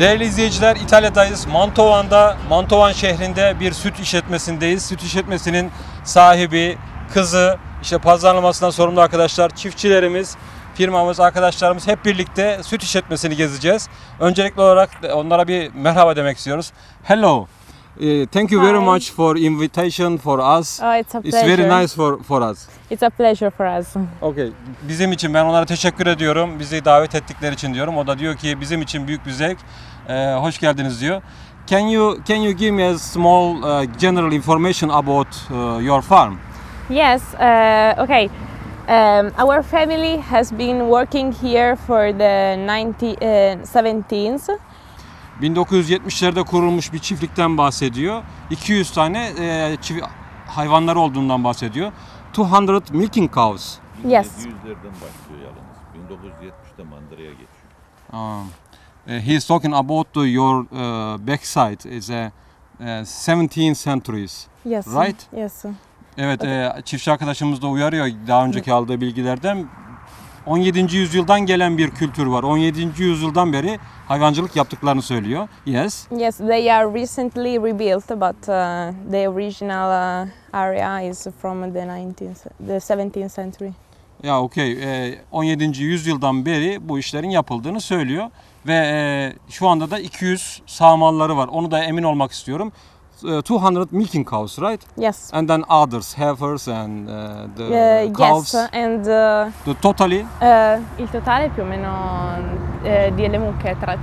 Değerli izleyiciler, İtalya'dayız. Mantovan şehrinde bir süt işletmesindeyiz. Süt işletmesinin sahibi, kızı, işte pazarlamasından sorumlu arkadaşlar, çiftçilerimiz, firmamız, arkadaşlarımız hep birlikte süt işletmesini gezeceğiz. Öncelikli olarak onlara bir merhaba demek istiyoruz. Hello. Thank you very much for invitation for us. Oh, it's a pleasure. It's very nice for us. It's a pleasure for us. Okay. Bizim için ben onlara teşekkür ediyorum. Bizi davet ettikleri için diyorum. O da diyor ki bizim için büyük bir zevk. Hoş geldiniz diyor. Can you give me a small general information about your farm? Yes. Okay. Our family has been working here for the 1970s. 1970'lerde kurulmuş bir çiftlikten bahsediyor. 200 tane hayvanları olduğundan bahsediyor. 200 milking cows. Yes. 1700'lerden başlıyor yalnız. 1970'te mandıraya geçiyor. He is talking about your backside. It's a 17th centuries. Yes. Right? Yes. Evet, çiftçi arkadaşımız da uyarıyor daha önceki aldığı bilgilerden. 17. yüzyıldan gelen bir kültür var. 17. yüzyıldan beri hayvancılık yaptıklarını söylüyor. Yes. Yes, they are recently rebuilt, but the original area is from the 17th century. Ya okey. 17. yüzyıldan beri bu işlerin yapıldığını söylüyor ve şu anda da 200 sağmalları var. Onu da emin olmak istiyorum. 200 milking cows, right? Yes. And then others, heifers and the cows. Yes, and The totally il totale più o meno delle mucche tra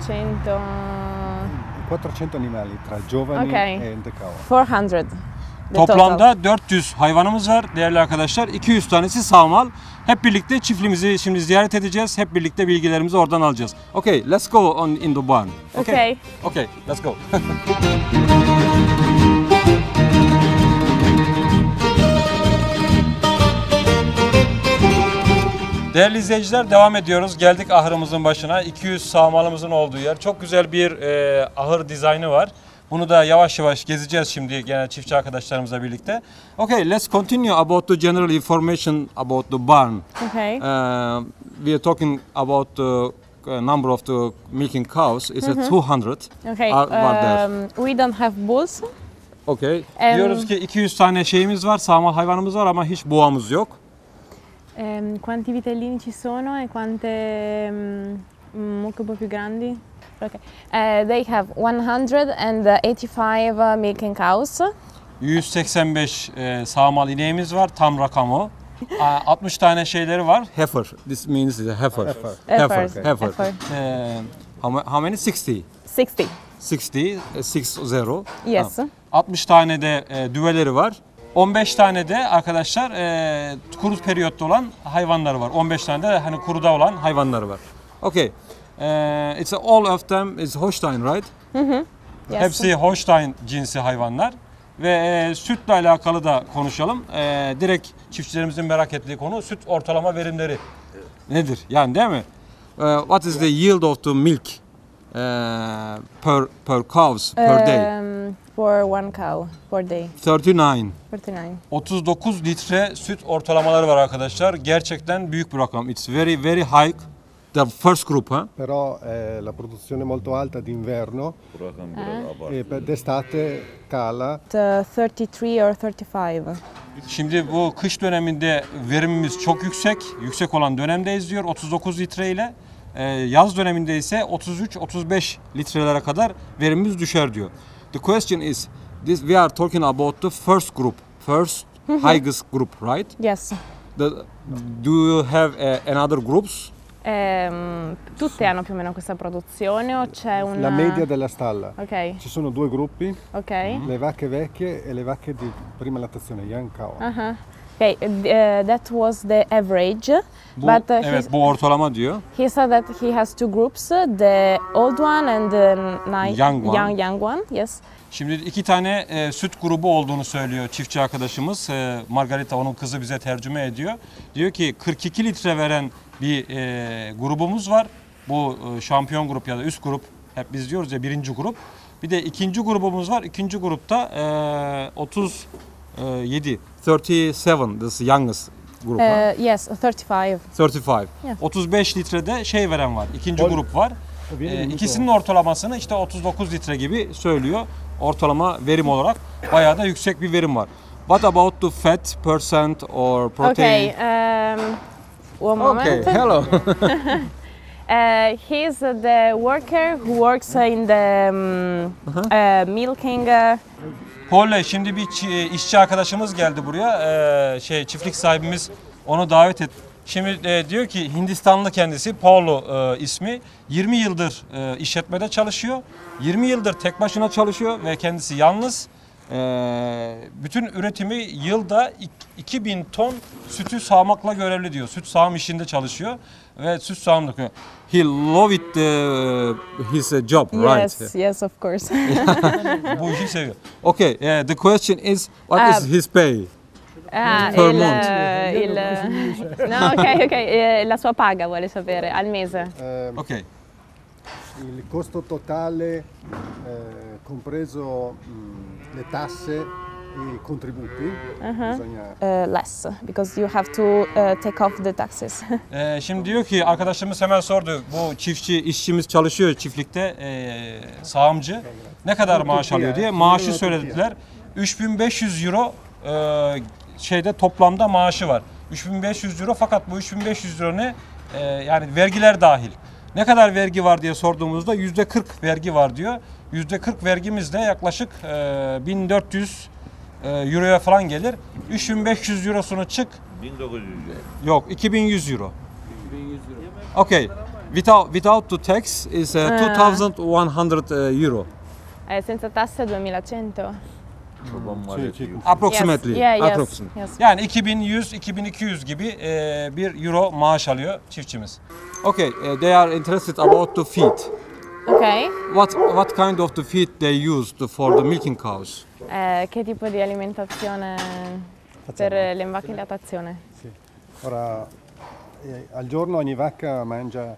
400 animali tra giovani Okay. and the cow. 400. The toplamda 400 hayvanımız var değerli arkadaşlar. 200 tanesi sağmal. Hep birlikte çiftliğimizi şimdi ziyaret edeceğiz. Hep birlikte bilgilerimizi oradan alacağız. Okay, let's go on in the barn. Okay. Okay, let's go. Değerli izleyiciler, devam ediyoruz. Geldik ahırımızın başına. 200 sağmalımızın olduğu yer. Çok güzel bir ahır dizaynı var. Bunu da yavaş yavaş gezeceğiz şimdi gene çiftçi arkadaşlarımızla birlikte. Okay, let's continue about the general information about the barn. Okay. We are talking about the number of the milking cows. It's a 200. Okay. Are there. We don't have bulls. Okay. Diyoruz ki 200 tane şeyimiz var, sağmal hayvanımız var ama hiç boğamız yok. Quanti vitellini ci sono e quante mucche un po' più grandi? Okay. They have 185 milking cows. 185 sağmal ineğimiz var, tam rakam o. 60 tane şeyleri var. Heifer. This means heifer. Heifer. How many? 60. 60. 60. Yes. 60 tane de düveleri var. 15 tane de arkadaşlar kuru periyotta olan hayvanları var. 15 tane de hani kuruda olan hayvanları var. Okay. It's all of them is Holstein, right? Yes. Hepsi Holstein cinsi hayvanlar. Ve sütle alakalı da konuşalım. Direkt çiftçilerimizin merak ettiği konu süt ortalama verimleri nedir? Yani değil mi? What is the yield of the milk per cows per day? For one cow per day. 39. 39. 39 litre süt ortalamaları var arkadaşlar. Gerçekten büyük bir rakam. It's very very high. The first group, huh? Però la produzione è molto alta d'inverno Bu rakam biraz e abartılı. d'estate cala. 33 or 35. Şimdi bu kış döneminde verimimiz çok yüksek. Yüksek olan dönemdeyiz diyor 39 litre ile. Yaz döneminde ise 33-35 litrelere kadar verimimiz düşer diyor. The question is, we are talking about the first group, highest group, right? Yes. Do you have another groups? Tutte hanno più o meno questa produzione o c'è una... La media della stalla. Ok. Ci sono due gruppi, Ok. le vacche vecchie e le vacche di prima lattazione, young cow. Uh-huh. Okay, that was the average, Bu, but evet, bu ortalama diyor. he said that he has two groups, the old one and the young one. Yes. Şimdi iki tane süt grubu olduğunu söylüyor çiftçi arkadaşımız. Margarita, onun kızı, bize tercüme ediyor. Diyor ki 42 litre veren bir grubumuz var. Bu şampiyon grup ya da üst grup. Hep biz diyoruz ya birinci grup. Bir de ikinci grubumuz var. İkinci grupta 37. 37, this youngest group. Yes, 35. 35. Yeah. 35 litrede şey veren var. İkinci grup var. İkisinin ortalamasını işte 39 litre gibi söylüyor. Ortalama verim olarak bayağı da yüksek bir verim var. What about the fat percent or protein? Okay, one moment. Okay, hello. He's the worker who works in the milking. Polle, şimdi bir işçi arkadaşımız geldi buraya. Çiftlik sahibimiz onu davet et. Şimdi diyor ki Hindistanlı kendisi, Paulo ismi. 20 yıldır işletmede çalışıyor. 20 yıldır tek başına çalışıyor ve kendisi yalnız. Bütün üretimi yılda 2000 ton sütü sağmakla görevli diyor. Süt sağım işinde çalışıyor ve süt sağımlık. He love it his job, right? Yes, yes, of course. Bu işi seviyor. Okay, the question is what is his pay? Per month. No, ok, la sua paga vuole sapere al mese. Okay. Il costo totale, compreso le tasse e i contributi, bisogna Less, because you have to take off the taxes. Şimdi diyor ki arkadaşımız hemen sordu. Bu çiftçi, işçimiz çalışıyor çiftlikte, sağımcı. Ne kadar maaş alıyor diye. Maaşı söylediler. 3500 euro toplamda maaşı var. 3500 euro, fakat bu 3500 euro ne? Yani vergiler dahil. Ne kadar vergi var diye sorduğumuzda %40 vergi var diyor. %40 vergimiz de yaklaşık 1400 euroya falan gelir. 3500 eurosunu çık. 1900 euro. Yok, 2100 euro. Okay. Without the tax is 2100 euro. Senza tasse 2100. Çoban maliyeti yüksek. Approximately. Yes, yeah, yes, Approximately. yes. Yani 2100-2200 gibi bir euro maaş alıyor çiftçimiz. Okay, they are interested about the feed. Ok. What kind of the feed they used for the milking cows? Che tipo di alimentazione per le vacche in lattazione? sì. Ora, al giorno ogni vacca mangia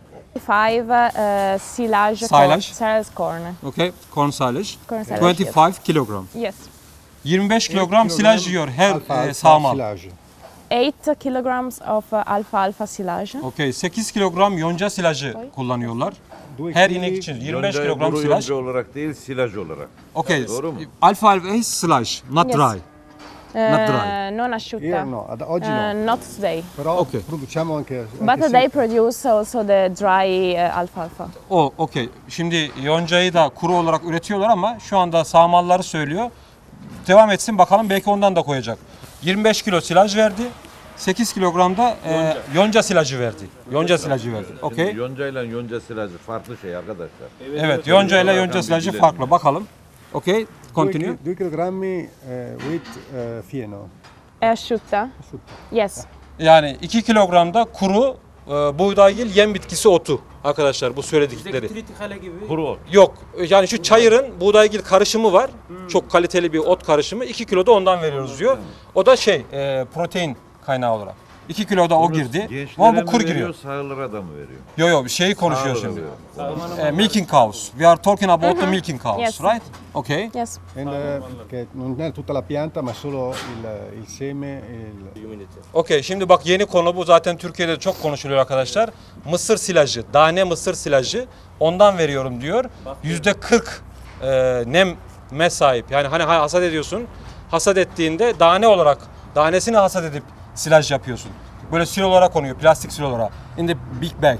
5 silage, Silage? corn. Okay, corn silage. Corn silage, 25 kilogram. Yes. 25 kilogram silaj yiyor her alfalfa sağma. silage. 8 kilograms of alfalfa silage. Okay, 8 kilogram yonca silajı kullanıyorlar. Due Her chili inek için 25 Yonca, kilogram kuru silaj. yonca olarak değil, silaj olarak. Okay, Doğru mu? alfalfa is silaj, not Yes. dry. Not dry. Non asciutta. Ieri no, oggi no. Not today. Però Ok. produciamo anche But they secca. produce also the dry alfalfa. O, okay. Şimdi yoncayı da kuru olarak üretiyorlar ama şu anda sağmalları söylüyor. Devam etsin bakalım, belki ondan da koyacak. 25 kilo silaj verdi. 8 kilogram da yonca silajı verdi. Yonca silajı verdi. Şimdi Okay. yonca ile yonca silajı farklı şey arkadaşlar. Evet, yonca ile yonca silajı farklı. Bakalım. Okay, continue. 2 kilogrammi wheat fieno. È asciutta? Yes. Yani 2 kilogramda kuru buğdaygil yem bitkisi otu arkadaşlar, bu söyledikleri. Kuru ot. Yok, yani şu çayırın buğdaygil karışımı var. Çok kaliteli bir ot karışımı. 2 kilo da ondan veriyoruz diyor. O da protein kaynağı olarak. 2 kilo da o girdi. Gençlere Ama bu mi kur veriyor, giriyor. sağlıra da mı veriyor? Yo, bir şeyi konuşuyor Sağlıra şimdi. veriyor. Milking cows. We are talking about the milking cows, Yes. right? Okay. Yes. Che non è tutta la pianta ma solo il seme e il... Okey, şimdi bak yeni konu bu, zaten Türkiye'de çok konuşuluyor arkadaşlar. Mısır silajı, tane mısır silajı, ondan veriyorum diyor. %40 neme sahip. Yani hani hasat ediyorsun, hasat ettiğinde tane olarak, tanesini hasat edip silaj yapıyorsun. Böyle silolara konuyor, plastik silolara. In the big bag.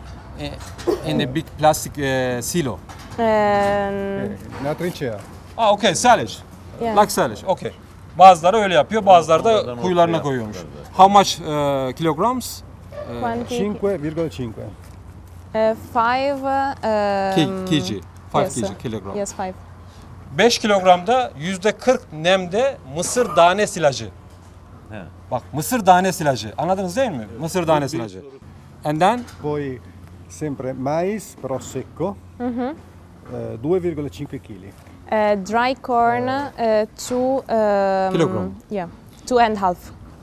In the big plastic silo. Una trincea. Okay, silage. Yeah. Like silage, okay. Bazıları öyle yapıyor, bazıları da Oradan kuyularına ortaya koyuyormuş. yapmışlar How much kilograms? Quanti? 5,5. 5 Kg. 5 yes. kg, kilogram. Yes, 5. 5 kilogramda %40 nemde mısır tane silajı. He. Bak, mısır tane silajı. Anladınız değil mi? Mısır tane silajı. And then Poi sempre mais però secco. 2,5 kg. Dry corn, 2 Kilogram. Yeah, 2.5.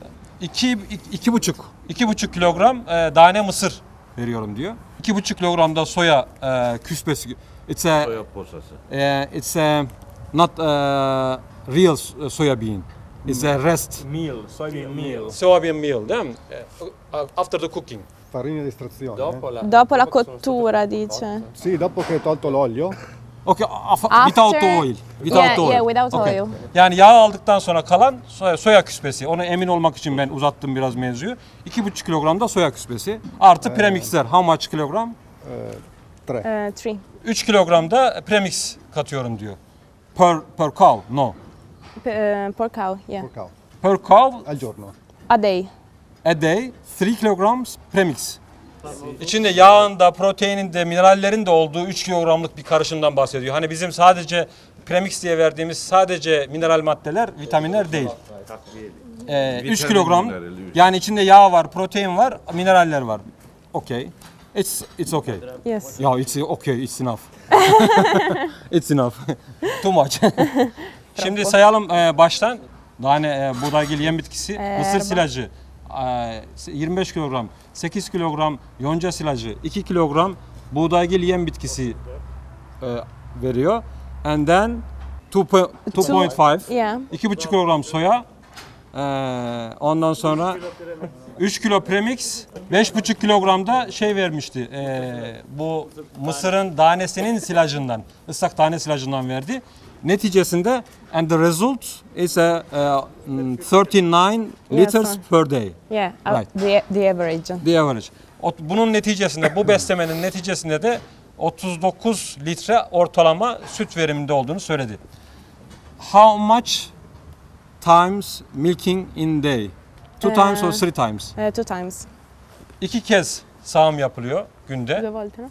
2,5 kilogram tane mısır veriyorum diyor. 2,5 kilogram da soya küspesi. It's a Soya posası. it's a not real soya bean. It's a rest Meal, soybean meal. soybean meal, değil mi? After the cooking. farina di estrazione. Dopo la cottura, dice. Sì, dopo che hai tolto l'olio, Okay, without oil. Without Yeah, oil. yeah, without Okay. oil. Yani yağ aldıktan sonra kalan soya küspesi. Ona emin olmak için ben uzattım biraz mevzuyu. 2,5 kilogram da soya küspesi. Artı premixler. How much kilogram? 3. 3 3 kilogram da premix katıyorum diyor. Per cow? No. per cow, yeah. Per cow, Per cow al giorno. A day. a day 3 kilograms premix. İçinde yağın da proteinin de minerallerin de olduğu 3 kilogramlık bir karışımdan bahsediyor. Hani bizim sadece premix diye verdiğimiz sadece mineral maddeler, vitaminler değil. 3 kilogram yani içinde yağ var, protein var, mineraller var. Okay. It's okay. Yes. Ya it's okay, it's enough. It's enough. Too much. Şimdi sayalım baştan. Hani buğdaygil yem bitkisi, mısır silajı 25 kilogram, 8 kilogram yonca silajı, 2 kilogram buğdaygil yem bitkisi veriyor. And then 2.5, Yeah. 2,5 kilogram soya, ondan sonra 3 kilo premix, 5,5 kilogram da şey vermişti. Bu mısırın tanesinin silajından, ıslak tane silajından verdi. Neticesinde and the result is 39 liters sir. per day. Yeah, Right. the average. The average. Bunun neticesinde, bu beslemenin neticesinde de 39 litre ortalama süt veriminde olduğunu söyledi. How much times milking in day? Two times or three times? 2 times. 2 kez sağım yapılıyor günde. 2 volte, no?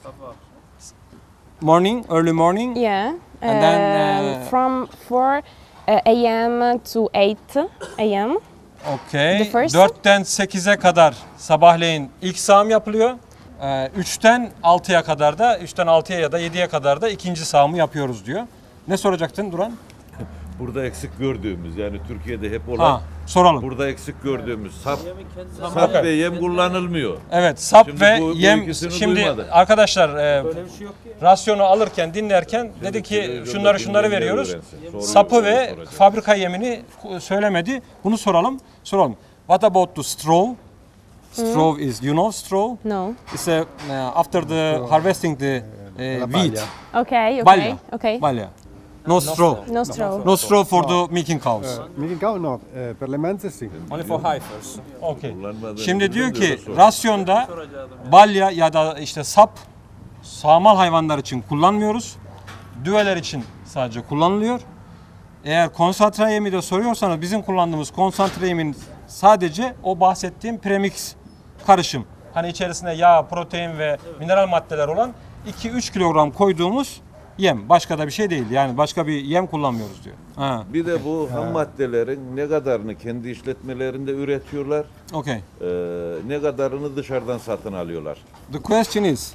Morning, early morning. Yeah. And then, from 4 a.m. to 8 a.m. Okay. The first? 4'ten 8'e kadar sabahleyin ilk sağım yapılıyor. 3'ten 6'ya kadar da, 3'ten 6'ya ya da 7'ye kadar da ikinci sağımı yapıyoruz diyor. Ne soracaktın Duran? Burada eksik gördüğümüz yani Türkiye'de hep olan Soralım. burada eksik gördüğümüz sap ve yem kullanılmıyor. Evet, sap Şimdi ve bu yem. bilgisini Şimdi duymadık. arkadaşlar rasyonu alırken, dinlerken dedi ki televizyonda şunları dinleyenler veriyoruz. öğrensin. Soruyu Sapı ve soracak. fabrika yemini söylemedi. Bunu soralım. What about the straw? Straw is, you know straw? No. It's after the harvesting the La wheat. paglia. Okay, Balya. okay. Okay. Balya. No straw. No straw. No straw for the milking cows. Milking cow no, per le manze sì. Only for heifers. Okay. Kullanmadığını Şimdi diyor bilmiyorum ki da sonra. rasyonda balya ya da işte sap sağmal hayvanlar için kullanmıyoruz. Düveler için sadece kullanılıyor. Eğer konsantre yemi de soruyorsanız bizim kullandığımız konsantre yemin sadece o bahsettiğim premix karışım. Hani içerisinde yağ, protein ve mineral maddeler olan 2-3 kilogram koyduğumuz yem. Başka da bir şey değil. Yani başka bir yem kullanmıyoruz diyor. Ha, Bir de bu ham maddelerin ne kadarını kendi işletmelerinde üretiyorlar, okay. ne kadarını dışarıdan satın alıyorlar. The question is,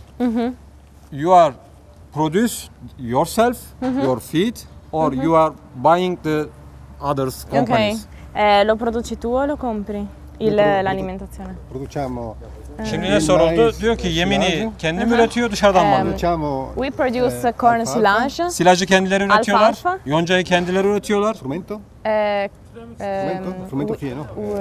you are produce yourself, your feed, or you are buying the others Ok. companies? Lo produci tu o lo compri? L'alimentazione. Produciamo, Şimdi ne soruldu? Diyor ki yemini kendim üretiyor, dışarıdan mı alıyor? produciamo We produce corn alfalfa, silage, Silajı kendileri üretiyorlar, Alfalfa. yoncayı kendileri üretiyorlar, frumento, eh, frumento fieno.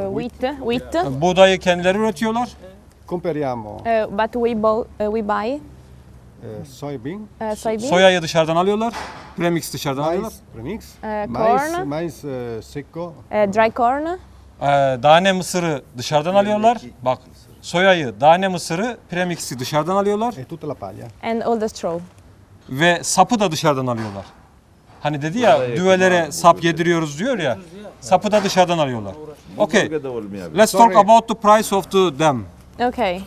wheat, buğdayı kendileri üretiyorlar, Comperiamo but we buy soybean, soybean, soyayı dışarıdan alıyorlar, premix dışarıdan alıyorlar, mais, premix, corn, mais secco, dry corn, tane mısırı dışarıdan alıyorlar, bak soyayı, tane mısırı, premix'i dışarıdan alıyorlar e tutta la paglia. and all the straw. ve sapı da dışarıdan alıyorlar. Hani dedi ya düvelere sap yediriyoruz diyor ya, sapı da dışarıdan alıyorlar. Okay, Bölgede olmayabilir. let's talk about the price of the them. Okay.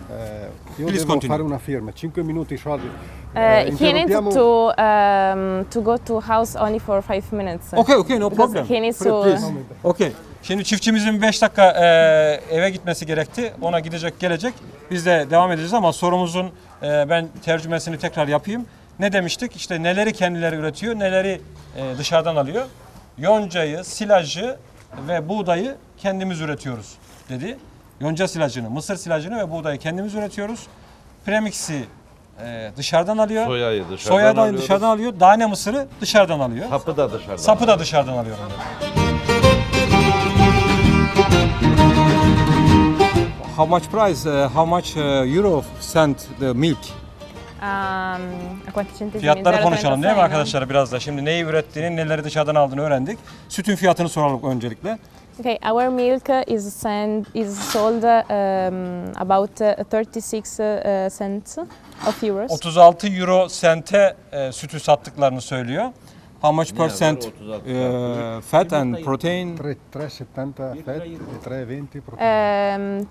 Io Please devo continue. fare una firma, 5 minuti soldi. He needs interrompiamo- to go to house only for 5 minutes. Okay, no Because problem. he needs to. Okay. Şimdi çiftçimizin 5 dakika eve gitmesi gerekti. Ona gidecek, gelecek. Biz de devam edeceğiz ama sorumuzun ben tercümesini tekrar yapayım. Ne demiştik? İşte neleri kendileri üretiyor, neleri dışarıdan alıyor. Yoncayı, silajı ve buğdayı kendimiz üretiyoruz dedi. Yonca silajını, mısır silajını ve buğdayı kendimiz üretiyoruz. Premix'i dışarıdan alıyor. Soyayı dışarıdan Soyayı da alıyoruz. dışarıdan alıyor. Tane mısırı dışarıdan alıyor. Sapı da dışarıdan. Sapı da dışarıdan alıyorum dedi. how much price, how much euro cent the milk? A quanti centesimi? Fiyatları konuşalım değil mi 0,36, no? arkadaşlar biraz da. Şimdi neyi ürettiğini, neleri dışarıdan aldığını öğrendik. Sütün fiyatını soralım öncelikle. Okay, our milk is sold about 36 cents of euros. 36 euro sente sütü sattıklarını söylüyor. How much percent 36 fat and protein? 3,70 fat e 3,20 protein.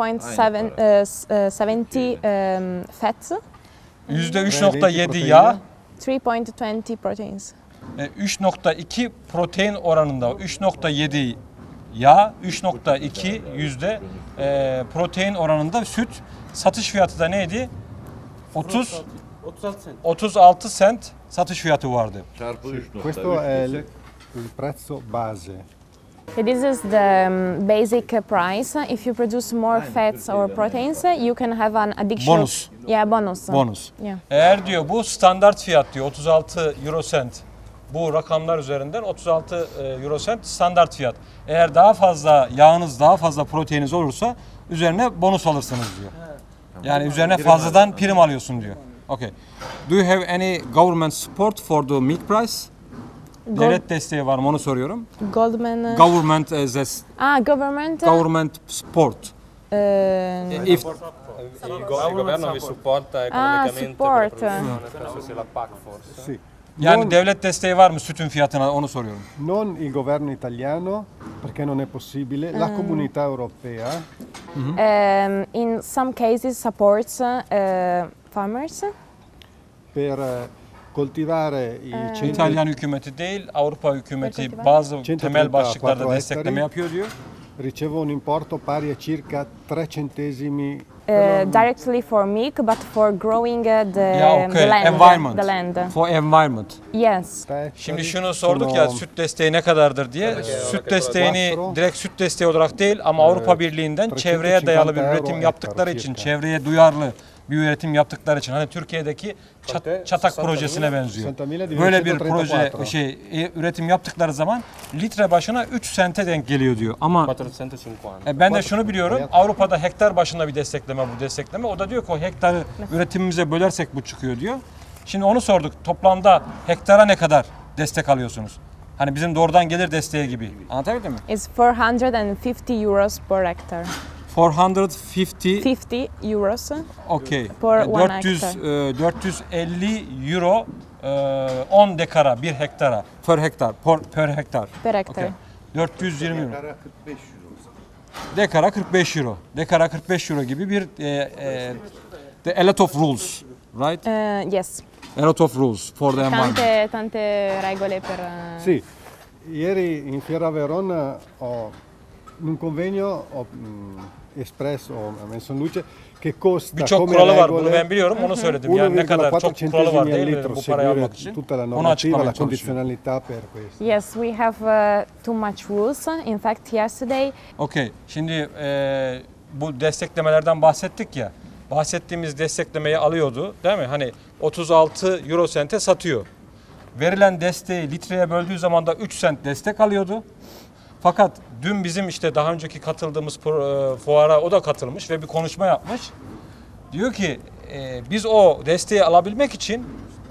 3.70 fats, %3.7 yağ, 3.20 proteins. 3.2 protein oranında, 3.7 yağ, 3.2 yüzde protein oranında süt. Satış fiyatı da neydi? 36 sent satış fiyatı vardı. Çarpı 3 Questo nokta. è il prezzo base. Okay, this is the basic price. If you produce more fats or proteins, you can have an additional Bonus. Yeah, bonus. Bonus. Yeah. Eğer diyor bu standart fiyat diyor 36 euro cent. Bu rakamlar üzerinden 36 euro cent standart fiyat. Eğer daha fazla yağınız, daha fazla proteininiz olursa üzerine bonus alırsınız diyor. Yani üzerine fazladan prim alıyorsun diyor. Okay. Do you have any government support for the milk price? Devlet desteği var mı onu soruyorum. Goldman. Government as a Government. government support. If Il governo vi supporta economicamente support. per la produzione, penso sia la PAC forse. Sì. yani devlet desteği var mı sütün fiyatına onu soruyorum. Non il governo italiano, perché non è possibile, la comunità europea In some cases supports farmers. per coltivare i centri, İtalyan hükümeti değil, Avrupa hükümeti Hükümeti var. bazı 134 temel başlıklarda ettari. destekleme yapıyor diyor. riceve un importo pari a circa 3 centesimi Directly for milk, but for growing the Ya okay, land. environment. The land. For environment. Yes. ettari. Şimdi şunu sorduk Sono ya süt desteği ne kadardır diye. Süt desteğini Quattro. direkt süt desteği olarak değil ama Avrupa Birliği'nden çevreye dayalı bir 350 üretim euro yaptıkları hektar için, circa. çevreye duyarlı bir üretim yaptıkları için hani Türkiye'deki çatak 60.000? projesine benziyor. 60.000 Böyle bir proje 234. üretim yaptıkları zaman litre başına 3 sente denk geliyor diyor. Ama 450. ben de şunu biliyorum. Avrupa'da hektar başına bir destekleme bu destekleme. O da diyor ki o hektarı üretimimize bölersek bu çıkıyor diyor. Şimdi onu sorduk. Toplamda hektara ne kadar destek alıyorsunuz? Hani bizim doğrudan gelir desteği gibi. Anlatabildim mi? It's 450 euros per hectare. 450 50 euros. okay. Per one 450 euro 10 dekara bir hektara per hektar per hektar. Per hectare. Okay. 420 euro. Kara 45 euro. Dekara 45 euro. Dekara 45 euro gibi bir a lot of rules, right? Yes. A lot of rules for the environment. Tante regole per. Sì, ieri in Fiera Verona in un convegno ho espresso, ho messo in luce che costa Birçok come kuralı var. Bunu ben regole biliyorum. Onu söyledim. Yani ne kadar 1,4 çok kuralı var centesimi değil al mi litro bu parayı seguire almak için? tutta la Onu normativa, açıklamaya la çalışıyorum. condizionalità per questo. Yes, we have too much rules. In fact, yesterday Okey. Şimdi bu desteklemelerden bahsettik ya. Bahsettiğimiz desteklemeyi alıyordu değil mi? Hani 36 euro sente satıyor. Verilen desteği litreye böldüğü zaman da 3 sent destek alıyordu. Fakat dün bizim işte daha önceki katıldığımız fuara o da katılmış ve bir konuşma yapmış. Diyor ki biz o desteği alabilmek için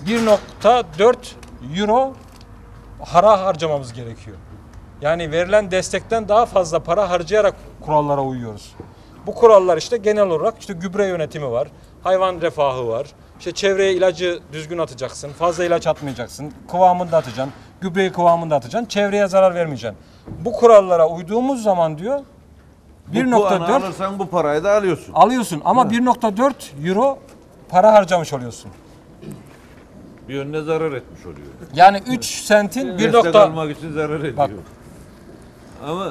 1.4 euro para harcamamız gerekiyor. Yani verilen destekten daha fazla para harcayarak kurallara uyuyoruz. Bu kurallar işte genel olarak işte gübre yönetimi var, hayvan refahı var. İşte çevreye ilacı düzgün atacaksın, fazla ilaç atmayacaksın, kıvamında atacaksın, gübreyi kıvamında atacaksın, çevreye zarar vermeyeceksin. Bu kurallara uyduğumuz zaman diyor Bu puanı 1.4 alırsan bu parayı da alıyorsun. alıyorsun ama 1.4 euro para harcamış oluyorsun. Bir yönüne zarar etmiş oluyor. Yani 3 sentin Destek almak için zarar ediyor. Bak. Ama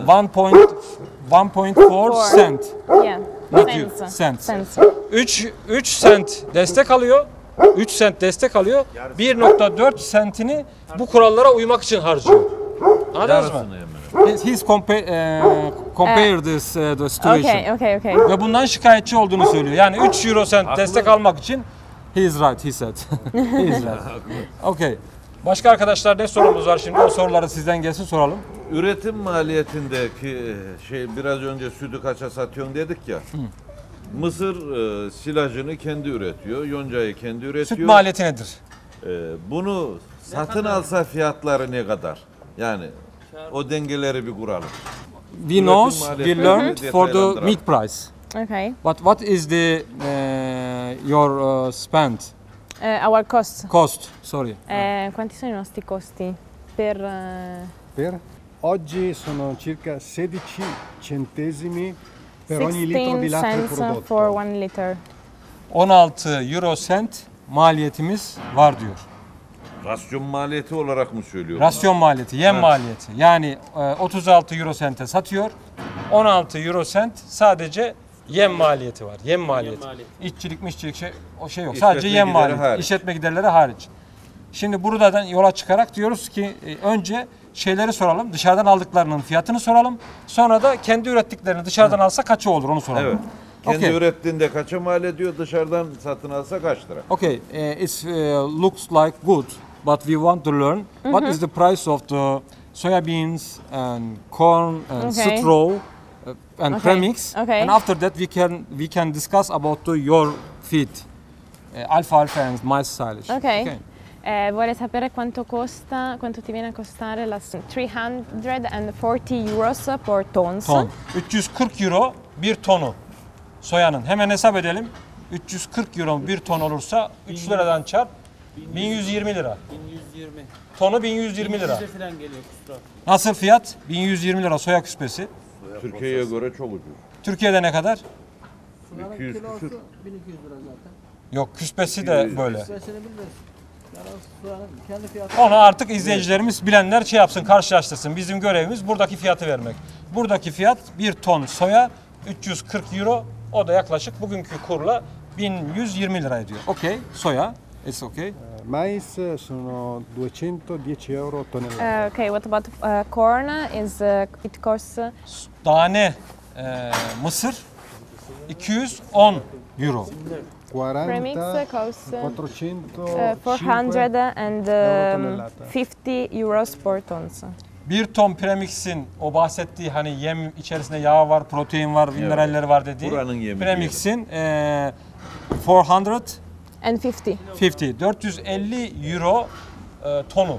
1.4 cent. yeah. Not Cents. you, cents. Cents. 3 sent destek alıyor. 3 sent destek alıyor. 1.4 sentini bu kurallara uymak için harcıyor. Anladınız mı? yarısını hemen. He's compare this the situation. Okay. Ve bundan şikayetçi olduğunu söylüyor. Yani 3 euro sent destek almak için he is right, he said. He is right. Okay. Başka arkadaşlar ne sorumuz var şimdi? O soruları sizden gelsin soralım. Üretim maliyetindeki biraz önce sütü kaça satıyorsun dedik ya. Mısır silajını kendi üretiyor, yoncayı kendi üretiyor. Süt maliyeti nedir? Bunu satın alsa fiyatları ne kadar? Yani o dengeleri bir kuralım. We knows, we maliyetlerini learned for the detaylandıralım. meat price. Okay. What is the your spend Our cost. cost? Sorry. Quanti sono i nostri costi per... Per oggi sono circa 16 centesimi per ogni litro 16 di latte cents prodotto. for 1 liter. 16 euro cent maliyetimiz var diyor. Rasyon maliyeti olarak mı söylüyor? Rasyon maliyeti, yem maliyeti. Yani 36 euro sente satıyor. 16 euro sent sadece yem maliyeti var. Yem maliyeti. İşçilik o şey yok. Sadece İşletme yem gideri maliyeti. hariç. İşletme giderleri hariç. Şimdi buradan yola çıkarak diyoruz ki önce şeyleri soralım. Dışarıdan aldıklarının fiyatını soralım. Sonra da kendi ürettiklerini dışarıdan alsa kaça olur onu soralım. Evet. Kendi Okay. ürettiğinde kaça mal ediyor, dışarıdan satın alsa kaç lira? Okay, it looks like good, but we want to learn what is the price of the soybeans and corn and Okay. straw and Okay. premix, Okay. and after that we can discuss about your feed, alfalfa and maize silage. Ok. Vuole sapere quanto ti viene a costare la 340 euros per tons. Ton. 340 euro bir tonu soyanın. Hemen hesap edelim. 340 euro bir ton olursa 3 liradan çarp 1120 lira. 1120. Tonu 1120 lira. Bize falan geliyor kusura. Nasıl fiyat? 1120 lira soya küspesi. Türkiye'ye göre çok ucuz. Türkiye'de ne kadar? 200 Kilosu küsür. 1200 lira zaten. Yok küspesi de böyle. Ben seni bilmez. Yani soğanın kendi fiyatı. Onu artık izleyicilerimiz bilenler şey yapsın, karşılaştırsın. Bizim görevimiz buradaki fiyatı vermek. Buradaki fiyat 1 ton soya 340 euro. O da yaklaşık bugünkü kurla 1120 lira ediyor. Okey, soya. It's okay. Mais sono 210 euro tonnellata. Okay, what about corn? It costs Tane mısır 210 euro. 40, premix costs 450 450 euros per tons. Bir ton premix'in o bahsettiği hani yem içerisinde yağ var, protein var, mineralleri var dediği Buranın yemi premix'in 450 And 50. 450 euro tonu.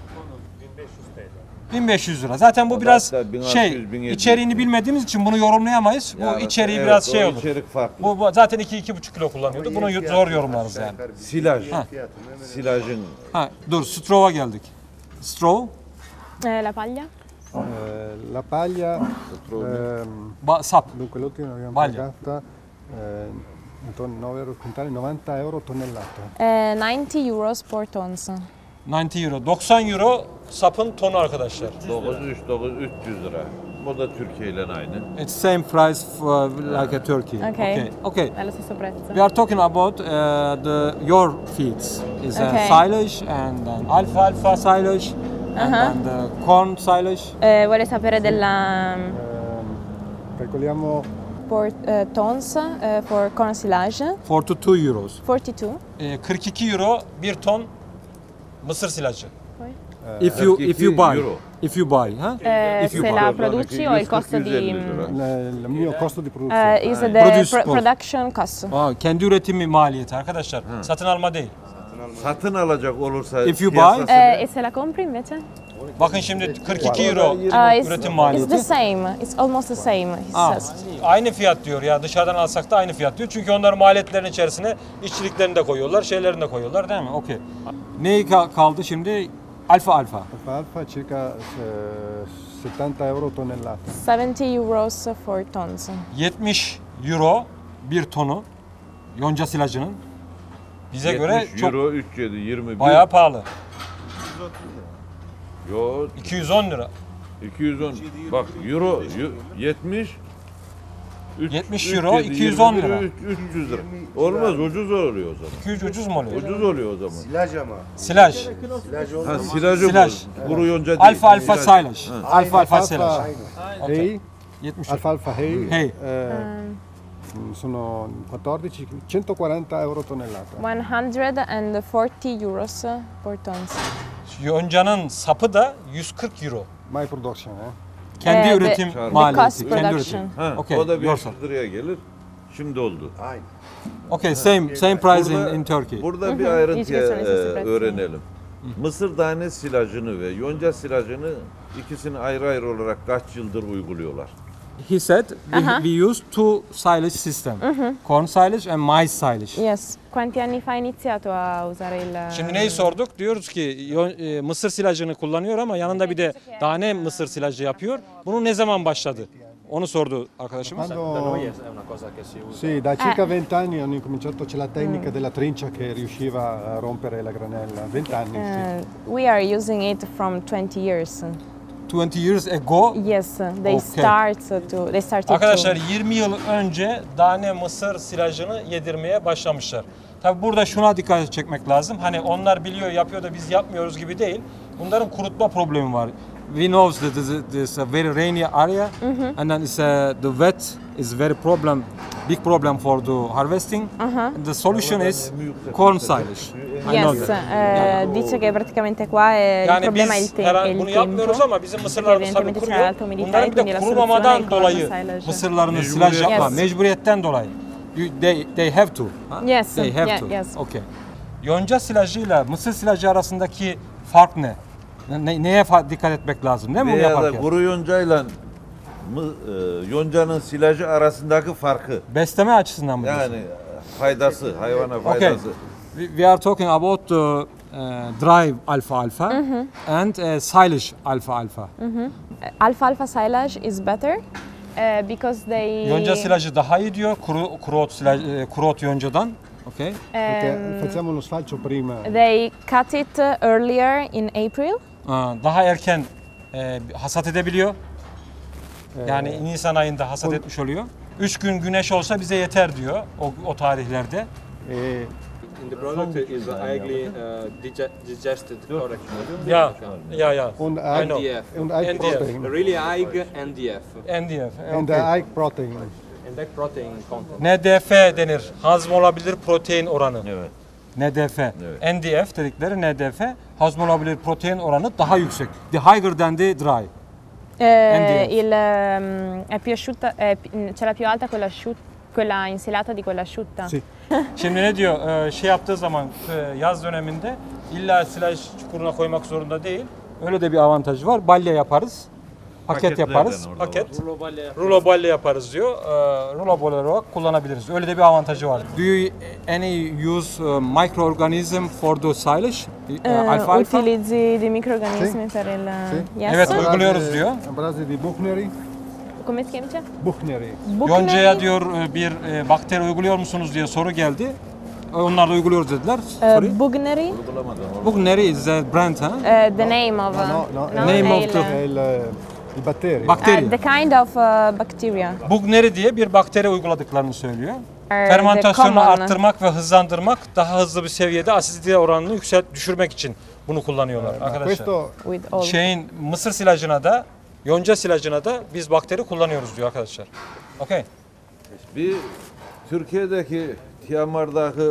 1500 lira. Zaten bu biraz Hatta 1600, şey 1700. içeriğini bilmediğimiz için bunu yorumlayamayız. Bu içeriği biraz şey olur. İçerik farklı. Bu zaten 2-2,5 kilo kullanıyordu. Bunu zor yorumlarız yani. Silaj. Ha. Silajın Ha, dur straw'a geldik. Straw, La paglia? La paglia, sap. dunque l'ultima l'abbiamo Paglia. pagata intorno a 9 euro quintale, 90 euro tonnellata. 90 euros per tons. 90 euro. 90 euro sapın tonu arkadaşlar. 300 lira. Bu da Türkiye ile aynı. It's same price for like a Turkey. Okay. Okay. È lo stesso prezzo. We are talking about your feeds. Is Okay. silage and then alfalfa silage and then the corn silage. Vuole sapere della Calcoliamo tons for corn silage. 42 euros. 42. 42 euro bir ton mısır silajı. Poi? If you 42 buy, euro. if you buy, huh? If you Se buy. la produci o il costo 140-150 di... lira. il mio costo di produzione. Is the Produce cost. production cost. Kendi üretimi maliyeti arkadaşlar. Satın alma değil. Satın alacak olursa If you piyasası buy- ne? E se la compri invece? Bakın şimdi 42 euro üretim It's maliyeti. the same. It's almost the same, he says. Aynı fiyat diyor ya dışarıdan alsak da aynı fiyat diyor. Çünkü onların maliyetlerin içerisine işçiliklerini de koyuyorlar, şeylerini de koyuyorlar değil mi? Okey. Neyi kaldı şimdi? Alfa. Alfalfa circa 70 euro tonnellata. 70 euros for tons. 70 euro bir tonu yonca silajının. Bize göre 70 çok euro 37 21. bayağı pahalı. Yo 210 lira. 210. Bak euro 70 70 euro, 210 lira. 300 lira. Olmaz ucuz oluyor o zaman. 200 ucuz mu oluyor? Ucuz oluyor o zaman. Silaj ama. Silaj. Silaj oldu. Ha silajı Silaj. bu. Kuru yonca değil. Alfa silaj. Alfa silaj. Alfalfa hay, 70 alfalfa hay, Hay. sono 140 euro tonnellata. 140 euros per tons. Yoncanın sapı da 140 euro. My production, Kendi the- üretim the maliyeti. cost Kendi production. üretim. Ha, Okay, o da yourself. 500 liraya gelir. Şimdi oldu. Okay, same price in Turkey. Burada bir Hiç ayrıntıya göstermesi süper. öğrenelim. Mısır tane silajını ve yonca silajını ikisini ayrı ayrı olarak kaç yıldır uyguluyorlar? He said we use two silage system. Corn silage and maize silage. Yes. Quanti anni fa hai iniziato a usare il... Şimdi neyi sorduk? Diyoruz ki mısır silajını kullanıyor ama yanında bir de tane mısır silajı yapıyor. Bunu ne zaman başladı? Onu sordu arkadaşımız. Da Quando, noi è una cosa che si usa. sì, da circa 20 anni hanno incominciato, c'è la tecnica della trincia che riusciva a rompere la granella. 20 anni, sì. We are using it from 20 years. 20 years ago. Yes, Okay. they started Arkadaşlar to... 20 yıl önce tane mısır silajını yedirmeye başlamışlar. Tabi burada şuna dikkat çekmek lazım. Hani onlar biliyor, yapıyor da biz yapmıyoruz gibi değil. Bunların kurutma problemi var. We know that this is a very rainy area and then the wet is very big problem for the harvesting. The solution is corn silage. I know Yes, that. dice che praticamente qua il Yani problema è biz è herhalde il bunu tempo. yapmıyoruz ama bizim mısırlarımız tabii Evidentemente kuruyor. c'è alta umidità Bunların e bir quindi de la kurumamadan soluzione è corn dolayı silage. mısırlarını silaj yapma, Yes. mecburiyetten dolayı. They have to. Ha? Yes, They have yeah, to. yes. Okay. Yonca silajıyla mısır silajı arasındaki fark ne? Neye dikkat etmek lazım değil mi bunu Veya da yaparken? kuru yoncayla yoncanın silajı arasındaki farkı. Besleme açısından mı? diyorsun? Yani faydası, hayvana Okay. faydası. We are talking about dry alfalfa and silage alfalfa. Alfalfa silage is better because they... Yonca silajı daha iyi diyor kuru ot yoncadan. Okay. Perché facciamo uno sfalcio prima. They cut it earlier in April. Daha erken hasat edebiliyor. Yani Nisan ayında hasat etmiş oluyor. 3 gün güneş olsa bize yeter diyor o tarihlerde. In the product is highly digested correctly. Ya. Un I egg, know. NDF. un egg NDF. protein. Really high NDF. NDF. And Okay. the egg protein. And that protein content. NDF denir. Hazm olabilir protein oranı. Evet. NDF. Evet. NDF dedikleri NDF. Hazm olabilir protein oranı daha yüksek. The higher than the dry. NDF. È più asciutta, c'è la più alta quella insalata di quella asciutta. Sì. Şimdi ne diyor? Şey yaptığı zaman yaz döneminde illa silaj çukuruna koymak zorunda değil. Öyle de bir avantajı var. Balya yaparız. Paket Paketlerden yaparız. orada Paket. Rulo balya. Rulo balya yaparız diyor. Rulo balya olarak kullanabiliriz. Öyle de bir avantajı var. Do you use microorganism for the silage? Alfalfa? Utilizzi dei microrganismi per il... Sì. Yes. Evet, uyguluyoruz diyor. A base di Buchneri. Come si chiama? Buchneri. Yonca'ya diyor bir bakteri uyguluyor musunuz diye soru geldi. Onlar da uyguluyoruz dediler. Sorry. Bugneri? Bugneri is a brand, ha? The name of... No, Name of the- È il batterio. Bakteri. the kind of bacteria. Bugneri diye bir bakteri uyguladıklarını söylüyor. The Fermentasyonu common. arttırmak ve hızlandırmak, daha hızlı bir seviyede asidite oranını düşürmek için bunu kullanıyorlar arkadaşlar. Questo With all. Şeyin mısır silajına da, yonca silajına da biz bakteri kullanıyoruz diyor arkadaşlar. Okay. Bir Türkiye'deki Tiamar'daki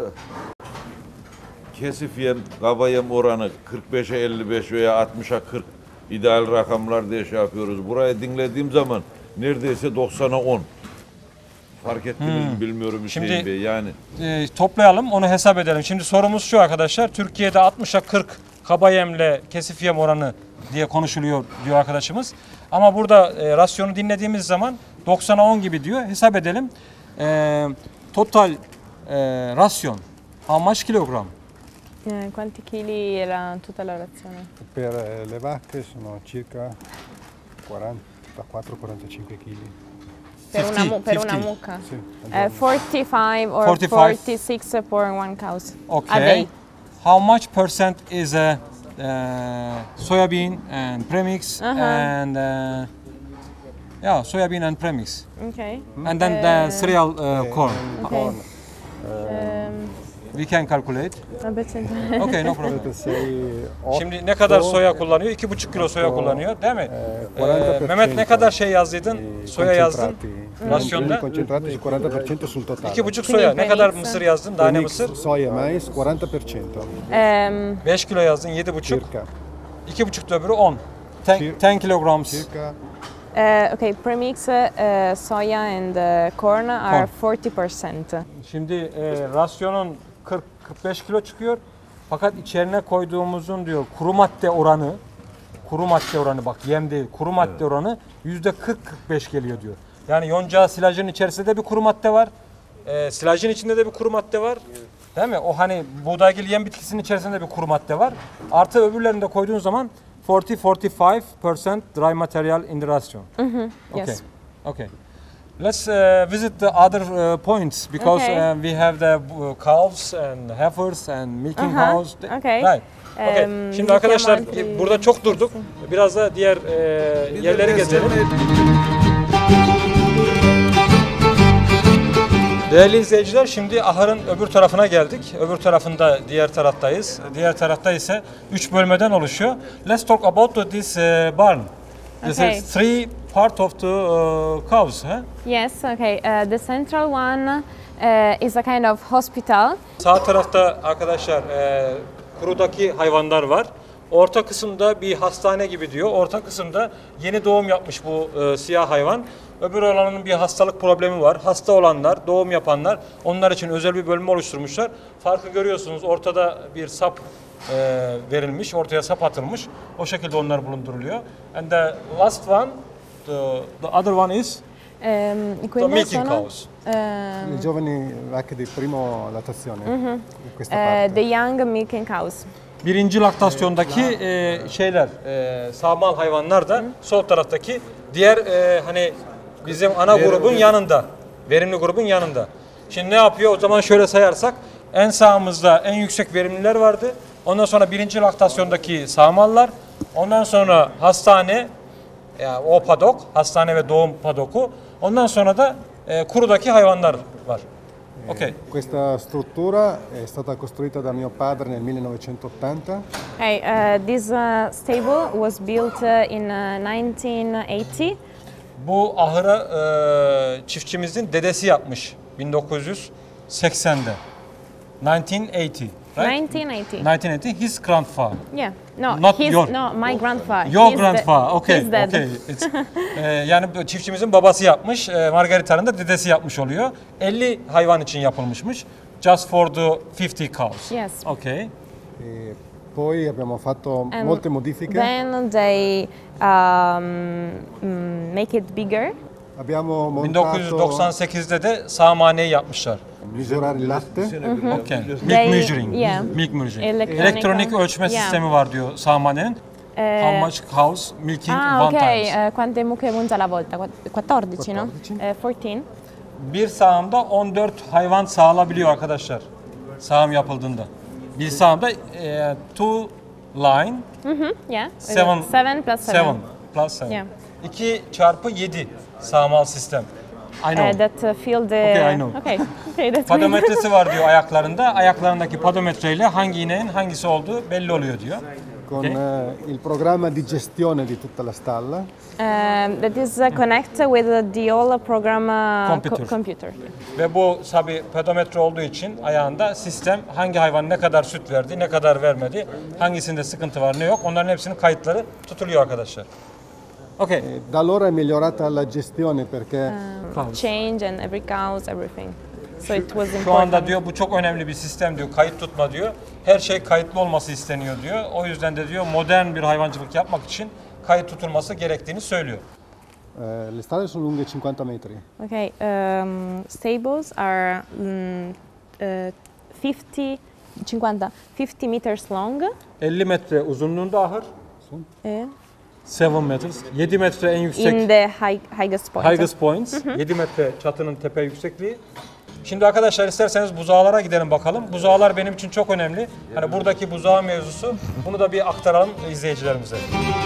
kesif yem, kaba yem oranı 45'e 55 veya 60'a 40 ideal rakamlar diye şey yapıyoruz. Burayı dinlediğim zaman neredeyse 90'a 10. Fark ettiniz mi bilmiyorum Hüseyin Şimdi- Bey yani. Toplayalım, onu hesap edelim. Şimdi sorumuz şu arkadaşlar. Türkiye'de 60'a 40 kaba yemle kesif yem oranı diye konuşuluyor diyor arkadaşımız. Ama burada rasyonu dinlediğimiz zaman 90'a 10 gibi diyor. Hesap edelim. Total rasyon. How much kilogram? Quanti chili era tutta la razione? per le vacche sono circa 44-45 kg. Per una, 50, per una 50. mucca? Sì, 45 or 45. 46 for one cow. A Okay. day. How much percent is a soybean and premix and soybean and premix, Okay. and then the cereal corn. Okay. We can calculate. Okay, no problem. Potete sei 8, Şimdi ne kadar soya kullanıyor? 2,5 kilo soya kullanıyor, değil mi? 40% Mehmet ne kadar şey yazdıydın? Soya yazdın. Rasyonda. Concentrati sul 40% sul totale. 2,5 soya. Ne kadar mısır yazdın? Tane Mix mısır. soia e mais 40%. 5 kilo yazdın, 7,5. Circa. 2,5 da öbürü 10. 10 kilograms. Circa Okay, premix, soya and corn are 40%. Şimdi rasyonun 40-45 kilo çıkıyor. Fakat içerine koyduğumuzun diyor kuru madde oranı bak yem değil kuru madde oranı %40-45 geliyor diyor. Yani yonca silajın içerisinde de bir kuru madde var. Silajın içinde de bir kuru madde var. Değil mi? O hani buğdaygil yem bitkisinin içerisinde bir kuru madde var. Artı öbürlerini de koyduğun zaman 40-45% dry material in the ration. Okay. Yes. Okay. Let's visit the other points because Okay. we have the calves and heifers and milking cows. Okay. Right. Okay. Şimdi arkadaşlar Mükemmel. burada çok durduk. Biraz da diğer yerleri gezelim. Değerli izleyiciler, şimdi ahırın öbür tarafına geldik. Öbür tarafında diğer taraftayız. Diğer tarafta ise 3 bölmeden oluşuyor. Let's talk about this barn. This Okay. is 3 part of the cows. Huh? Yes, okay. The central one is a kind of hospital. Sağ tarafta arkadaşlar kurudaki hayvanlar var. Orta kısımda bir hastane gibi diyor. Orta kısımda yeni doğum yapmış bu siyah hayvan. Öbür olanın bir hastalık problemi var. Hasta olanlar, doğum yapanlar, onlar için özel bir bölme oluşturmuşlar. Farkı görüyorsunuz. Ortada bir sap verilmiş, ortaya sap atılmış. O şekilde onlar bulunduruluyor. And the last one, the other one is the Quelle milking sono cows. Le giovani vacche di primo lattazione, in questa parte. the young milking cows. Birinci laktasyondaki şeyler, sağmal hayvanlar da sol taraftaki diğer hani bizim ana grubun yanında, verimli grubun yanında. Şimdi ne yapıyor? O zaman şöyle sayarsak en sağımızda en yüksek verimliler vardı. Ondan sonra birinci laktasyondaki sağmallar, ondan sonra hastane, yani o padok, hastane ve doğum padoku, ondan sonra da kurudaki hayvanlar var. Okay. Questa struttura è stata costruita da mio padre nel 1980. Okay, this stable was built in 1980. Bu ahıra çiftçimizin dedesi yapmış 1980'de. 1980, right? 1980. 1980, his grandfather. Yeah. No, Not his, your- no, my grandfather. Your He's grandfather, okay, he's dead. okay. It's, yani bu çiftçimizin babası yapmış, Margarita'nın da dedesi yapmış oluyor. 50 hayvan için yapılmışmış. Just for the 50 cows. Yes. Okay. E poi abbiamo fatto And molte modifiche. then they make it bigger. Abbiamo montato 1998'de de sağmaneyi yapmışlar. misurare il latte. Okay. Milk They- measuring. yeah. Milk measuring. Electronic- Elektronik ölçme yeah. sistemi var diyor sağmanenin. How much cows milking Ah, one ok. times. Quante mucche munge alla volta? 14, no? 14. Bir sağımda 14 hayvan sağılabiliyor arkadaşlar. Sağım yapıldığında. Bir sağımda two line, Yeah. Seven. 7 plus 7. 7 plus 7. Yeah. 2 çarpı 7 sağmal sistem. I know. That fill the. Okay, I know. Okay. Okay, that's Padometresi var diyor ayaklarında. Ayaklarındaki padometreyle hangi ineğin hangisi olduğu belli oluyor diyor. Con il programma di gestione di tutta la stalla. That is connected with the whole program Computer. computer. Ve bu tabi pedometre olduğu için ayağında sistem hangi hayvan ne kadar süt verdi, ne kadar vermedi, hangisinde sıkıntı var ne yok onların hepsinin kayıtları tutuluyor arkadaşlar. Okay. Da allora è migliorata la gestione perché Change and every cows, everything. So it was Şu important. anda diyor bu çok önemli bir sistem diyor, kayıt tutma diyor. Her şey kayıtlı olması isteniyor diyor. O yüzden de diyor modern bir hayvancılık yapmak için kayıt tutulması gerektiğini söylüyor. le stalle sono lunghe 50 metri. Okay, stables are 50 meters long. 50 metre uzunluğunda ahır, eh, 7 meters, 7 metre en yüksek in the highest point. highest points, 7 metre çatının tepe yüksekliği. Şimdi arkadaşlar isterseniz buzağlara gidelim bakalım. Buzağlar benim için çok önemli. Hani buradaki buzağı mevzusu, bunu da bir aktaralım izleyicilerimize.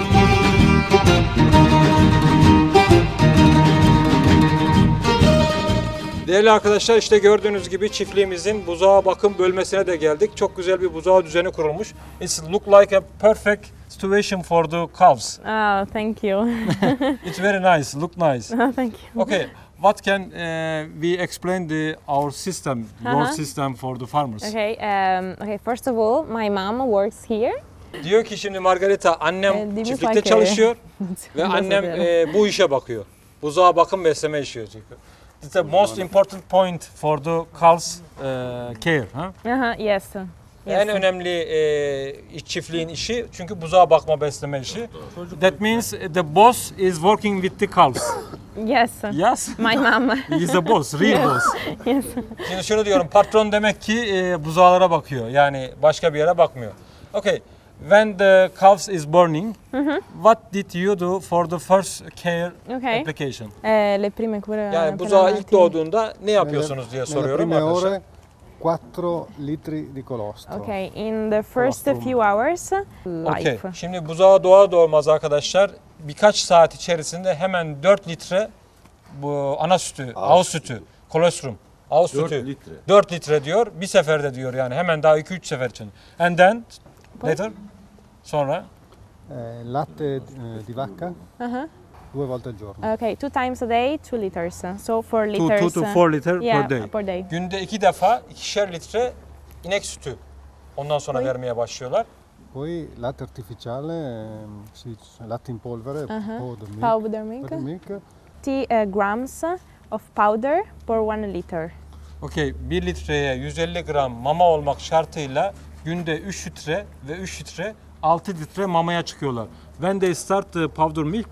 Değerli arkadaşlar, işte gördüğünüz gibi çiftliğimizin buzağa bakım bölmesine de geldik. Çok güzel bir buzağı düzeni kurulmuş. It look like a perfect situation for the calves. Oh, thank you. It's very nice, look nice. Thank you. Okay, what can we explain our system, your Uh-huh. system for the farmers? Okay, okay. First of all, my mom works here. Diyor ki şimdi Margarita annem Dimmi çiftlikte qualche- çalışıyor ve Cosa annem vero. bu işe bakıyor. Buzağa bakım besleme işi çünkü. It's the most important point for the cows care. Huh? Aha, yes. En önemli çiftliğin işi çünkü buzağa bakma besleme işi. That means the boss is working with the cows. Yes. Yes. My mom. He is the boss, real boss. Yes. Şimdi şunu diyorum, patron demek ki buzağlara bakıyor. Yani başka bir yere bakmıyor. Okay. When the cows is burning, what did you do for the first care Okay. application? Le prime cure. Yani appena buzağı ilk nati. doğduğunda ne yapıyorsunuz diye Nelle soruyorum prime arkadaşlar. ore 4 litri di colostro. Okay, in the first Colostrum. few hours, Okay. life. Şimdi buzağı doğar doğmaz arkadaşlar birkaç saat içerisinde hemen 4 litre bu ana sütü, ağız sütü, kolostrum, ağız 4 sütü. litre. 4 litre diyor bir seferde diyor yani hemen daha 2-3 sefer için. And then later sonra Latte di vacca Uh-huh. 2 volte al giorno. Okay, 2 times a day, 2 liters. So 4 2 liters. to 4 liter Yeah, per day. per day. Günde 2 defa 2'şer litre inek sütü ondan sonra vermeye başlıyorlar. Poi latte artificiale, latte in polvere, powder milk. Powder milk. Powder milk. 50 grams of powder per 1 liter. Okey 1 litreye 150 gram mama olmak şartıyla günde 3 litre ve 3 litre 6 litre mamaya çıkıyorlar. When they start the powder milk,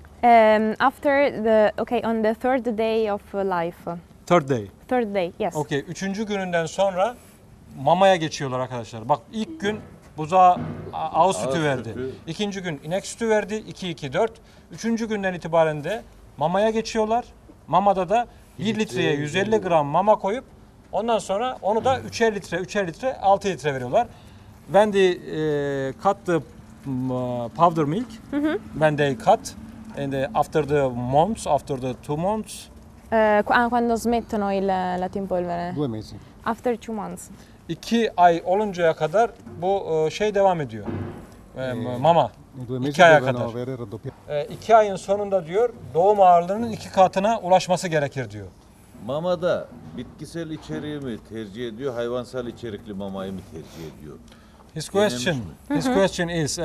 After on the third day of life. third day. Third day, yes. Okey 3. gününden sonra mamaya geçiyorlar arkadaşlar. Bak ilk gün buzağa ağız sütü verdi. sütü. İkinci gün inek sütü verdi. 2-2-4. Üçüncü günden itibaren de mamaya geçiyorlar. Mamada da 1 litreye 150 gram mama koyup ondan sonra onu da 3'er litre 6 litre veriyorlar. When they cut the powder milk, when they cut and after the months, after the 2 months, Quando smettono il latte in polvere? 2 mesi. After 2 months. 2 ay oluncaya kadar bu şey devam ediyor. Mama. I 2 mesi 2 aya devono kadar. avere raddoppiato. 2 ayın sonunda diyor doğum ağırlığının 2 katına ulaşması gerekir diyor. Mamada bitkisel içeriği mi tercih ediyor, hayvansal içerikli mamayı mı tercih ediyor? His question is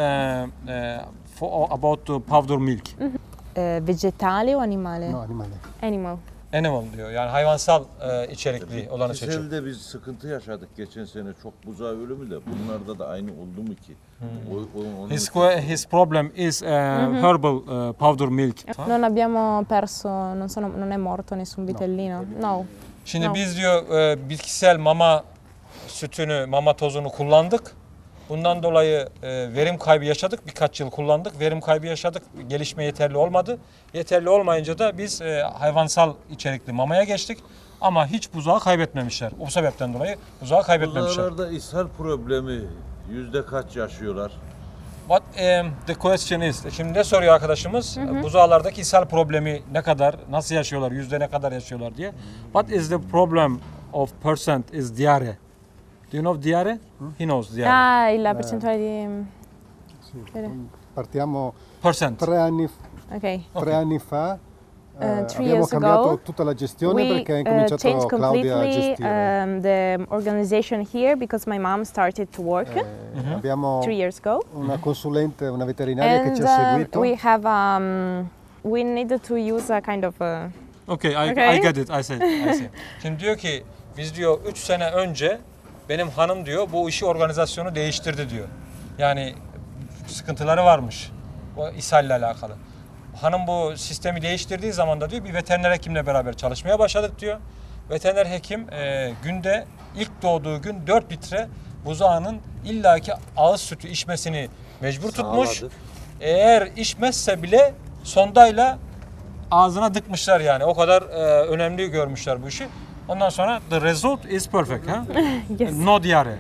about the powder milk. Vegetale o animale? No, animale. Animal. Animal diyor. Yani hayvansal içerikli olanı seçiyor. Bitkiselde biz sıkıntı yaşadık geçen sene, çok buzağı ölümü de bunlarda da aynı oldu mu ki? Onun His problem is herbal powder milk. Non abbiamo perso, non è morto nessun vitellino? No. Şimdi No. biz diyor bitkisel mama sütünü, mama tozunu kullandık. Bundan dolayı verim kaybı yaşadık. Birkaç yıl kullandık. Verim kaybı yaşadık. Gelişme yeterli olmadı. Yeterli olmayınca da biz hayvansal içerikli mamaya geçtik. Ama hiç buzağı kaybetmemişler. O sebepten dolayı buzağı kaybetmemişler. Buzağlarda ishal problemi yüzde kaç yaşıyorlar? What the question is? Şimdi ne soruyor arkadaşımız? Buzağlardaki ishal problemi ne kadar, nasıl yaşıyorlar, yüzde ne kadar yaşıyorlar diye. What is the problem of percent is diare? Do you know diare? He knows diare. Ah, la percentuale di... Sì. Bene. Partiamo Percent. 3 anni, Ok. 3 anni fa. 3 Abbiamo years cambiato ago, tutta la gestione we perché ha incominciato changed Claudia a completely gestire. the organization here because my mom started to work Abbiamo 3 years ago. una consulente, una veterinaria che And ci ha seguito. we have, we needed to use a kind of... Okay, I Okay. get it. I see. Şimdi diyor ki biz diyor 3 sene önce benim hanım diyor bu işi organizasyonu değiştirdi diyor. Yani sıkıntıları varmış o ishalle alakalı. Hanım bu sistemi değiştirdiği zaman da diyor bir veteriner hekimle beraber çalışmaya başladık diyor. Veteriner hekim günde ilk doğduğu gün 4 litre buzağının illaki ağız sütü içmesini mecbur tutmuş. Sağladı. Eğer içmezse bile sondayla ağzına dıkmışlar yani. O kadar önemli görmüşler bu işi. Ondan sonra the result is perfect. Ha? Yes. No diare.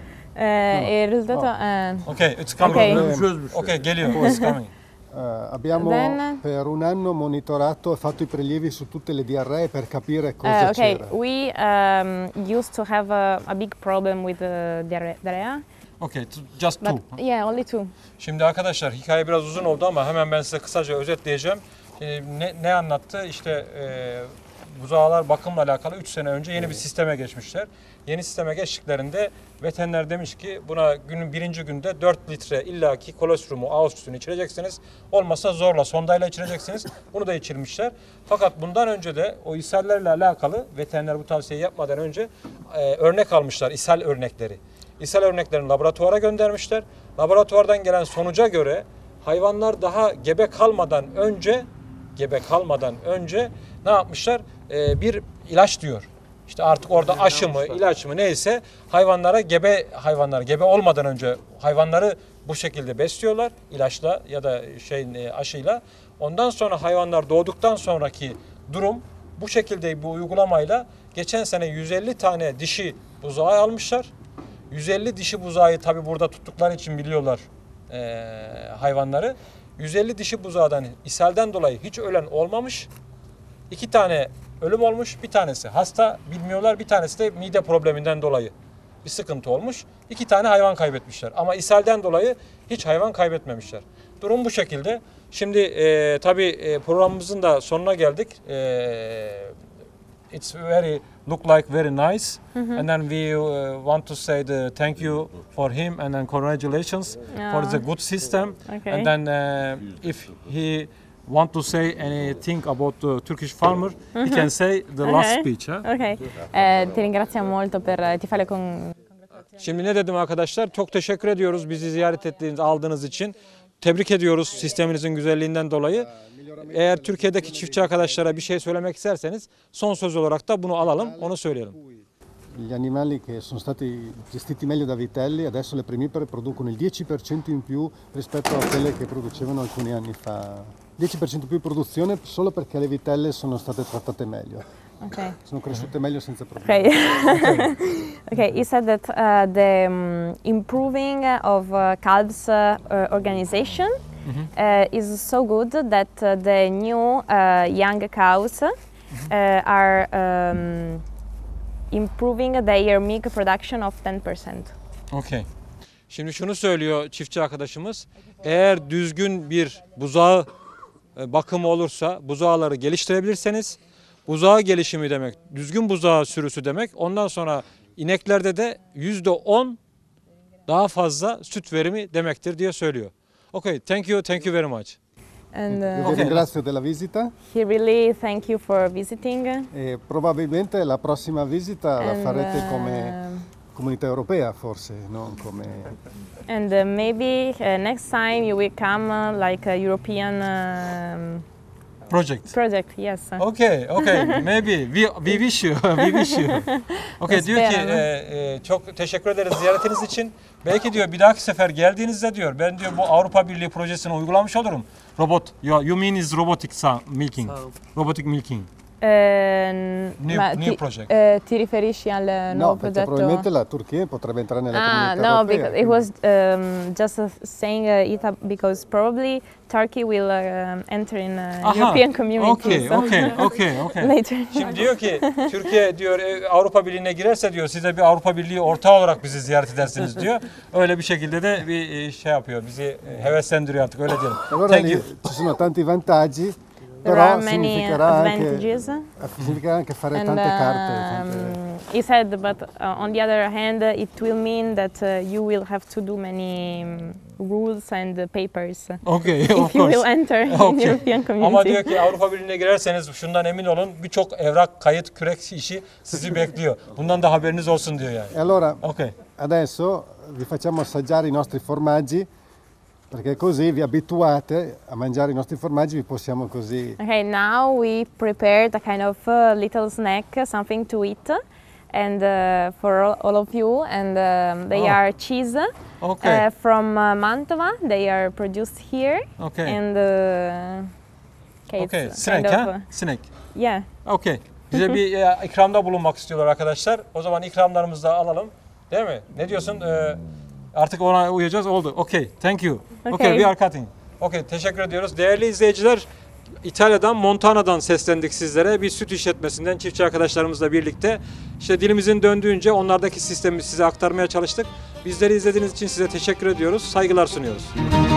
Il risultato... Okay, it's coming. Okay. Problemi çözmüş. Okay, geliyor. It's coming. Abbiamo Then- per un anno monitorato e fatto i prelievi su tutte le diarree per capire cosa okay, c'era. we used to have a big problem with diarrhea, Okay, just two. but yeah, only 2. Şimdi arkadaşlar hikaye biraz uzun oldu ama hemen ben size kısaca özetleyeceğim. Ne anlattı? İşte buzağlar bakımla alakalı 3 sene önce yeni bir sisteme geçmişler. Yeni sisteme geçtiklerinde veteriner demiş ki buna günün birinci günde 4 litre illaki kolostrumu, ağız sütünü içireceksiniz. Olmazsa zorla sondayla içireceksiniz. Bunu da içirmişler. Fakat bundan önce de o ishallerle alakalı veteriner bu tavsiyeyi yapmadan önce örnek almışlar, ishal örnekleri. İshal örneklerini laboratuvara göndermişler. Laboratuvardan gelen sonuca göre hayvanlar daha gebe kalmadan önce ne yapmışlar? Bir ilaç diyor. İşte artık orada aşı mı, ilaç mı neyse gebe olmadan önce hayvanları bu şekilde besliyorlar ilaçla ya da aşıyla. Ondan sonra hayvanlar doğduktan sonraki durum bu şekilde bir uygulamayla geçen sene 150 tane dişi buzağı almışlar. 150 dişi buzağı tabi burada tuttukları için biliyorlar hayvanları. 150 dişi buzağdan ishalden dolayı hiç ölen olmamış. 2 tane ölüm olmuş, bir tanesi hasta bilmiyorlar, bir tanesi de mide probleminden dolayı bir sıkıntı olmuş. 2 tane hayvan kaybetmişler ama ishalden dolayı hiç hayvan kaybetmemişler. Durum bu şekilde. Şimdi tabii programımızın da sonuna geldik. It's look like very nice, and then we want to say the thank you for him, and then congratulations for the good system. Okay. And then if he want to say anything about the Turkish farmer, he can say the last speech. Huh? Ok, ti ringraziamo molto ti fa le Şimdi ne dedim arkadaşlar? Çok teşekkür ediyoruz bizi ziyaret ettiğiniz, aldığınız için. Tebrik ediyoruz sisteminizin güzelliğinden dolayı. Eğer Türkiye'deki çiftçi arkadaşlara bir şey söylemek isterseniz son söz olarak da bunu alalım, onu söyleyelim. Gli animali che sono stati gestiti meglio da vitelli adesso le primipare producono il 10% in più rispetto a quelle che producevano alcuni anni fa. 10% più di produzione solo perché le vitelle sono state trattate meglio. Okay. Sono cresciute meglio senza problemi. Okay. Okay, he said that the improving of calves organization is so good that the new young cows are improving their milk production of 10%. Okay. Şimdi şunu söylüyor çiftçi arkadaşımız. Eğer düzgün bir buzağı bakımı olursa, buzağları geliştirebilirseniz, buzağı gelişimi demek, düzgün buzağı sürüsü demek. Ondan sonra ineklerde de %10 daha fazla süt verimi demektir diye söylüyor. Okay, thank you very much. And Vi ringrazio della visita he really thank you for visiting. e probabilmente la prossima visita la And, farete come comunità europea forse, non come... And maybe next time you will come like a European project. Yes. Okay, maybe we wish you, Okay, diyor ki çok teşekkür ederiz ziyaretiniz için. Belki diyor bir dahaki sefer geldiğinizde diyor ben diyor bu Avrupa Birliği projesini uygulamış olurum. Robot, you mean is robotic milking, robotic milking. New project. Ti riferisci al nuovo No, perché progetto? probabilmente la Turchia potrebbe entrare nella comunità No, europea. because it was just saying it because probably Turkey will enter in European community. Okay. Later. Şimdi diyor ki Türkiye diyor Avrupa Birliği'ne girerse diyor size bir Avrupa Birliği ortağı olarak bizi ziyaret edersiniz diyor. Öyle bir şekilde de bir şey yapıyor. Bizi heveslendiriyor artık öyle diyelim. Allora Thank you. ci sono tanti vantaggi, There are però many advantages. significa anche fare And tante carte. Tante... he said, but on the other hand, it will mean that you will have to do many rules and papers Okay, if of you will course. enter in Okay. European community. Ama diyor ki Avrupa Birliği'ne girerseniz şundan emin olun birçok evrak, kayıt, kürek işi sizi bekliyor. Bundan da haberiniz olsun diyor yani. E allora Okay. adesso vi facciamo assaggiare i nostri formaggi perché così vi abituate a mangiare i nostri formaggi, vi possiamo così... Okay, now we prepared a kind of little snack, something to eat, and for all of you. And they are cheese from Mantova. They are produced here. Okay. And Okay, it's snack kind of, ha? Snack. Yeah. Okay. Bize bir ikramda bulunmak istiyorlar arkadaşlar. O zaman ikramlarımızı da alalım. Değil mi? Ne diyorsun? Artık ona uyacağız. Oldu. Okay. Thank you. Okay, we are cutting. Okay, teşekkür ediyoruz. Değerli izleyiciler, İtalya'dan, Montana'dan seslendik sizlere. Bir süt işletmesinden çiftçi arkadaşlarımızla birlikte. İşte dilimizin döndüğünce onlardaki sistemi size aktarmaya çalıştık. Bizleri izlediğiniz için size teşekkür ediyoruz. Saygılar sunuyoruz.